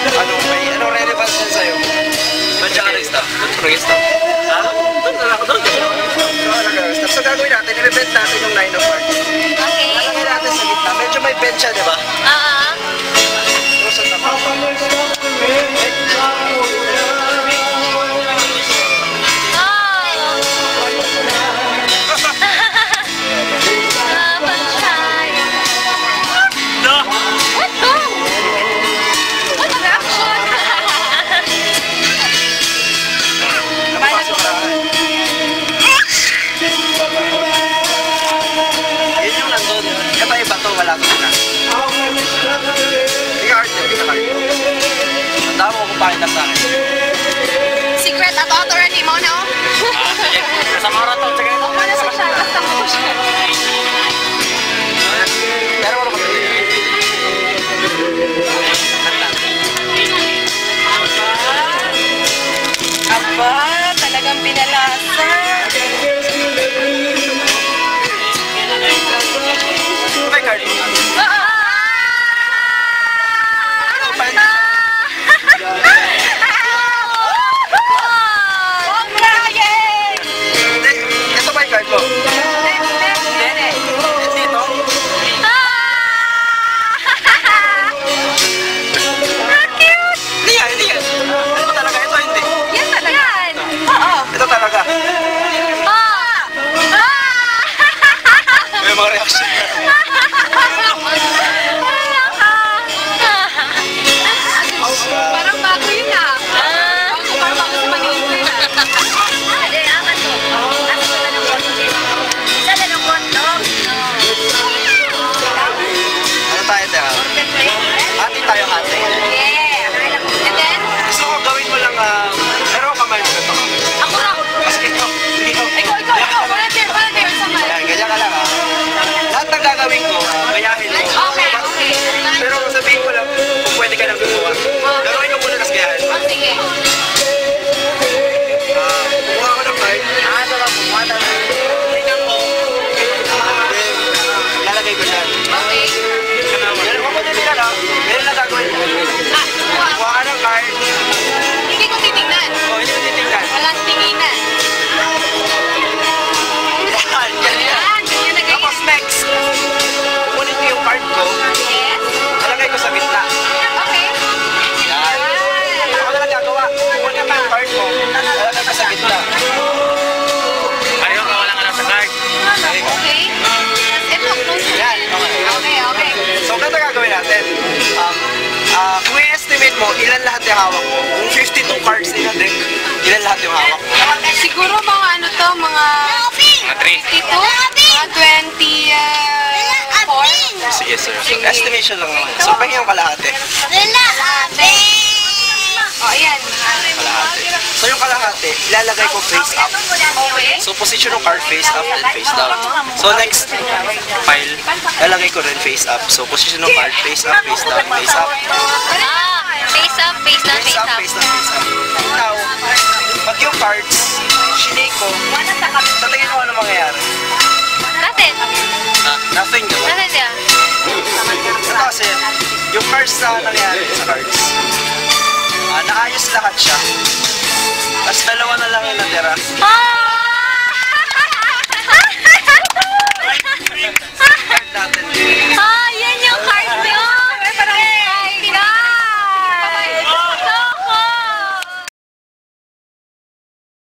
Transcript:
Anong relevance din sa'yo? Ba't siya ka nag-stop? Ha? Doon na ako doon. So gagawin natin, i-bend natin yung line of hearts. Okay. Lalagay natin sa gitna. Medyo may bend siya, di ba? Tapos sa tapat. Wala ko na. Hindi ka hard din, hindi ka hard. Tanda mo kung pakita sa akin. Secret at authority mo, no? Sige, kasama ko na ito. Sige, Ako na sa siya, kasama ko siya. Pero wala ko na. Aba, talagang pinalasa. Okay, Carly. Ito ba yung card mo? Hindi. Dito? Hindi yan. Ito talaga, ito hindi. Yan talaga. Oo. Ito talaga. May mga reaction. Parang bago yun ah. Parang bago sa Manila yun ah. Hindi, aman to. Aman to na ng konti. Isa na ng konti. Ano tayo, Tera? Hati tayo, hati. Yeah. And then? Gusto ko gawin mo lang, pero kamay mo ito. Ako na. Kasi ikaw. Ikaw. Volunteer. Sama. Yan, ganyan ka lang ha. Lahat ng gagawin ko, gayahin mo. Okay. Pero sabihin ko lang, kung pwede ka lang gumawa. Gawin ko muna, tas gayahin mo. Sige. Kumuha ko ng card. Kumuha na lang. Tingnan mo. Then, lalagay ko siya. Okay. Pero kung madali ka lang, meron na gagawin mo. Kumuha ka ng card. Hindi ko titignan. Hindi ko titignan. Walang tinginan. Ganyan na ganyan. Tapos next, kukunin ko yung card ko. Yes. Lalagay ko sa gitna. Okay. Yan. Ako na lang gagawa. Kukunin ko yung card ko. Lalagay ko sa gitna. Ayaw ka walang alam sa card. Okay. Ito, close. Yan. Okay. So, ganito gagawin natin. Kung i-estimate mo, ilan lahat yung hawak mo? Kung 52 cards in a deck, ilan lahat yung hawak mo? Siguro mga ano to, mga 3. 22? Mga 24? Sige, sir. Estimation lang naman. So, pahingin yung kalahati. Oh, ayan. Kalahati. So, yung kalahati, ilalagay ko face up. Okay. So, position ng card face up and face down. So, next pile, ilalagay ko rin face up. So, position ng card face up, face down, face up. Face up, face down, Face up, face down, face up. Now, pag yung cards, shinake ko, sa tingin mo ano mangyayari? Natin. Nothing, diba? Natin siya. Ito kasi, yung cards na nangyari sa cards, naayos lahat siya. Tapos dalawa na lang yung natira.